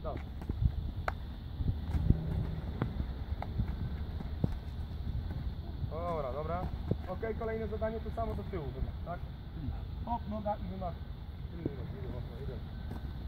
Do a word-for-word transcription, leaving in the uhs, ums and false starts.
Dobra. Dobra, dobra. Ok, kolejne zadanie to samo do tyłu, tak? Hop, noga i wymach. Idę, idę, idę.